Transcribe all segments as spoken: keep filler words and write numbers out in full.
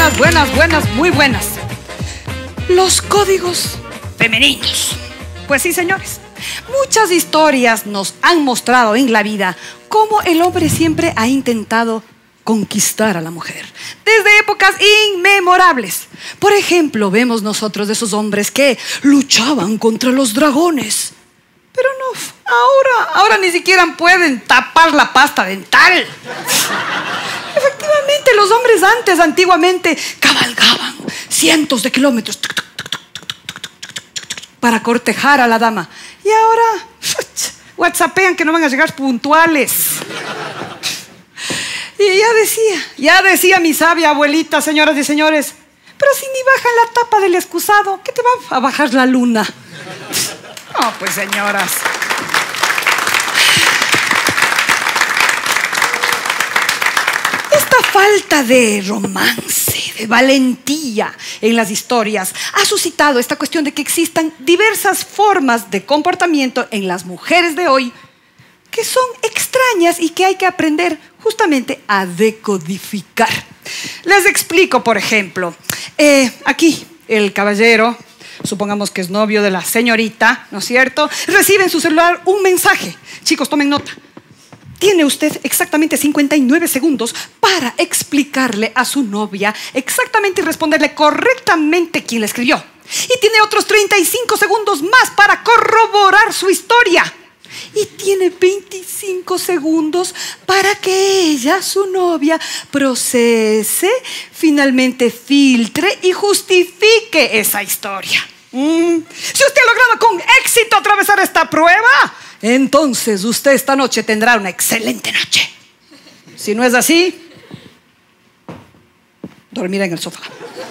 buenas, buenas, buenas, muy buenas. Los códigos femeninos. Pues sí, señores. Muchas historias nos han mostrado en la vida cómo el hombre siempre ha intentado conquistar a la mujer, desde épocas inmemorables. Por ejemplo, vemos nosotros de esos hombres que luchaban contra los dragones. Pero no, ahora, ahora ni siquiera pueden tapar la pasta dental. Efectivamente, los hombres antes, antiguamente, cabalgaban cientos de kilómetros para cortejar a la dama. Y ahora, whatsappean que no van a llegar puntuales. Y ya decía, ya decía mi sabia abuelita, señoras y señores, pero si ni bajan la tapa del excusado, ¿qué te va a bajar la luna? No, pues señoras. Esta falta de romance, de valentía en las historias ha suscitado esta cuestión de que existan diversas formas de comportamiento en las mujeres de hoy que son extrañas y que hay que aprender justamente a decodificar. Les explico, por ejemplo, eh, aquí el caballero, supongamos que es novio de la señorita, ¿no es cierto?, recibe en su celular un mensaje. Chicos, tomen nota. Tiene usted exactamente cincuenta y nueve segundos para explicarle a su novia exactamente y responderle correctamente quién le escribió. Y tiene otros treinta y cinco segundos más para corroborar su historia. Y tiene veinticinco segundos para que ella, su novia, procese, finalmente filtre y justifique esa historia. Mm. Si usted ha logrado con éxito atravesar esta prueba, entonces usted esta noche tendrá una excelente noche. Si no es así, dormirá en el sofá.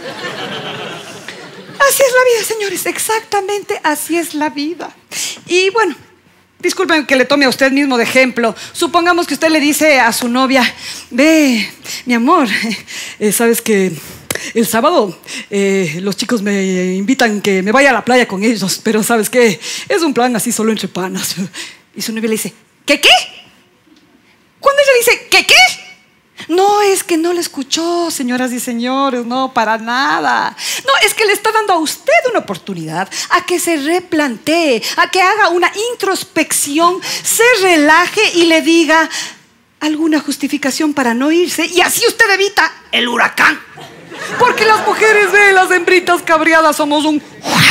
Así es la vida, señores, exactamente así es la vida. Y bueno, disculpen que le tome a usted mismo de ejemplo. Supongamos que usted le dice a su novia: ve, mi amor, eh, sabes que el sábado eh, los chicos me invitan que me vaya a la playa con ellos, pero ¿sabes qué? Es un plan así solo entre panas. Y su novia le dice: ¿qué qué? Cuando ella dice ¿qué qué? No, es que no le escuchó, señoras y señores, no, para nada. No, es que le está dando a usted una oportunidad a que se replantee, a que haga una introspección, se relaje y le diga alguna justificación para no irse, y así usted evita el huracán. Porque las mujeres, ve, las hembritas cabreadas somos un...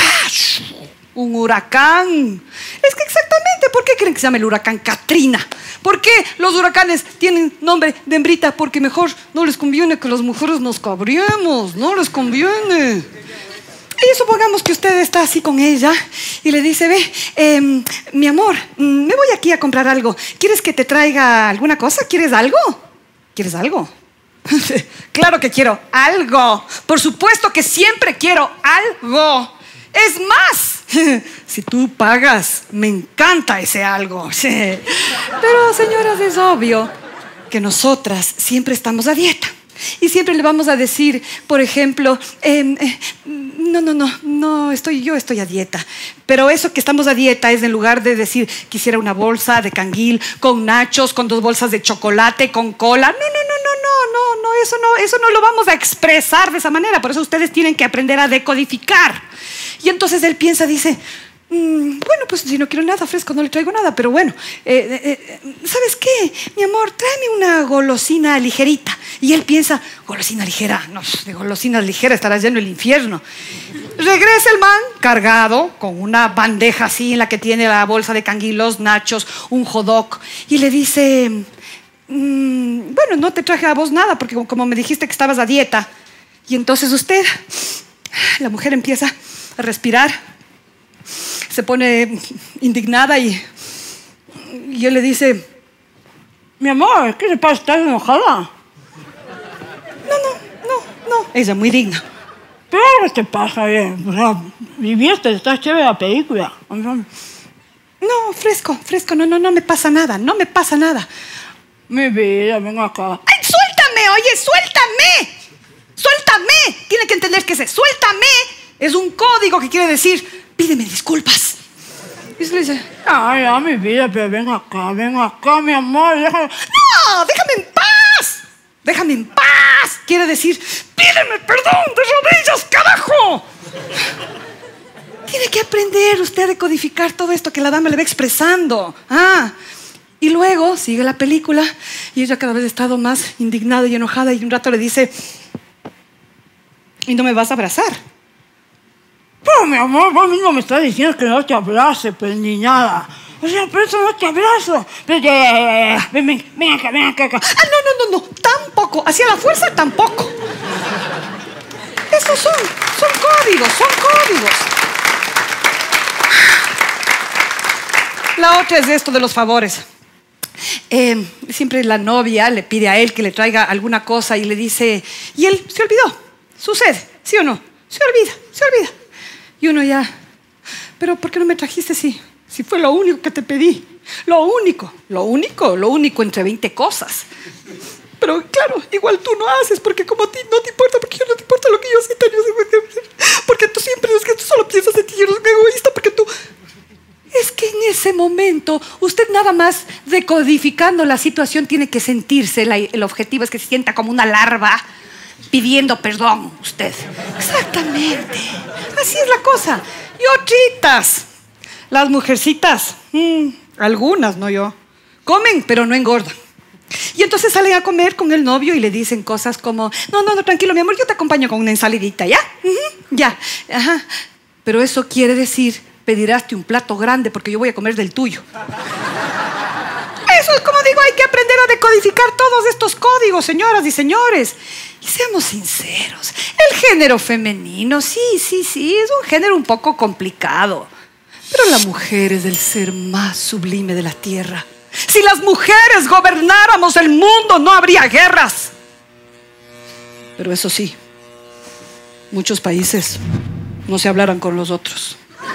un huracán. Es que exactamente, ¿por qué creen que se llama el huracán Katrina? ¿Por qué los huracanes tienen nombre de hembrita? Porque mejor no les conviene que las mujeres nos cabriemos, no les conviene. Y supongamos que usted está así con ella y le dice: ve, eh, mi amor, me voy aquí a comprar algo. ¿Quieres que te traiga alguna cosa? ¿Quieres algo? ¿Quieres algo? Claro que quiero algo. Por supuesto que siempre quiero algo. Es más, si tú pagas, me encanta ese algo. Pero, señoras, es obvio que nosotras siempre estamos a dieta. Y siempre le vamos a decir, por ejemplo, eh, eh, no, no, no, no, estoy, yo estoy a dieta. Pero eso que estamos a dieta es, en lugar de decir quisiera una bolsa de canguil con nachos, con dos bolsas de chocolate, con cola. No, no, no, no, no, no, no, eso no, eso no lo vamos a expresar de esa manera. Por eso ustedes tienen que aprender a decodificar. Y entonces él piensa, dice: Mm, bueno, pues si no quiero nada fresco, no le traigo nada. Pero bueno, eh, eh, ¿sabes qué? Mi amor, tráeme una golosina ligerita. Y él piensa: golosina ligera, no, de golosinas ligeras estará lleno el infierno. Regresa el man cargado con una bandeja así en la que tiene la bolsa de canguilos, nachos, un hot dog. Y le dice: mm, bueno, no te traje a vos nada porque como me dijiste que estabas a dieta. Y entonces usted, la mujer, empieza a respirar, se pone indignada y, y él le dice: mi amor, ¿qué le pasa? ¿Estás enojada? No, no, no, no. Ella muy digna. ¿Pero qué te pasa bien? O sea, viviste, estás chévere la película. No, fresco, fresco, no, no, no me pasa nada, no me pasa nada. Mi vida, ven acá. ¡Ay, suéltame, oye, suéltame! ¡Suéltame! Tiene que entender que ese suéltame es un código que quiere decir: pídeme disculpas. Y se le dice: ay, ya, mi vida, pero ven acá, ven acá, mi amor, déjame. ¡No! ¡Déjame en paz! ¡Déjame en paz! Quiere decir: pídeme Pídeme perdón de rodillas, carajo. Tiene que aprender usted a decodificar todo esto que la dama le va expresando. Ah, y luego sigue la película y ella cada vez ha estado más indignada y enojada y un rato le dice, ¿y no me vas a abrazar? Pero mi amor, vos mismo me estás diciendo que no te abrace, pues, niñada. O sea, por eso no te abrazo. Pero ya, ya, ya, ya. Ven, ven, ven acá, ven acá, acá. Ah, no, no, no, no, tampoco. Hacia la fuerza, tampoco. Esos son, son códigos, son códigos. La otra es esto de los favores. Eh, siempre la novia le pide a él que le traiga alguna cosa y le dice, y él se olvidó. Sucede, ¿sí o no? Se olvida, se olvida. Y uno ya, pero ¿por qué no me trajiste si, si fue lo único que te pedí? Lo único, lo único, lo único entre veinte cosas. Pero claro, igual tú no haces, porque como a ti no te importa, porque yo no te importa lo que yo siento, porque tú siempre es que tú solo piensas en ti, yo eres un egoísta, porque tú... Es que en ese momento, usted nada más decodificando la situación tiene que sentirse, la, el objetivo es que se sienta como una larva pidiendo perdón, usted. Exactamente, así es la cosa. Y otritas, las mujercitas, mmm, algunas, no yo, comen pero no engordan. Y entonces salen a comer con el novio y le dicen cosas como, no, no, no, tranquilo, mi amor, yo te acompaño con una ensaladita, ¿ya? Uh-huh, ya, ajá. Pero eso quiere decir, pedirás un plato grande porque yo voy a comer del tuyo. Eso es como digo, hay que aprender a decodificar todos estos códigos, señoras y señores. Y seamos sinceros, el género femenino, sí, sí, sí, es un género un poco complicado. Pero la mujer es el ser más sublime de la tierra. Si las mujeres gobernáramos el mundo, no habría guerras. Pero eso sí, muchos países no se hablaran con los otros.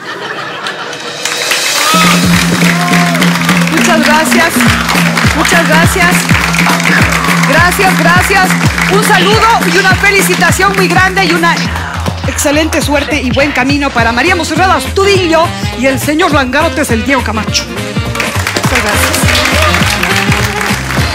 Muchas gracias, muchas gracias. Gracias, gracias. Un saludo y una felicitación muy grande y una excelente suerte y buen camino para María Monserrat Astudillo y el señor Langarotes, el Diego Camacho. Muchas gracias.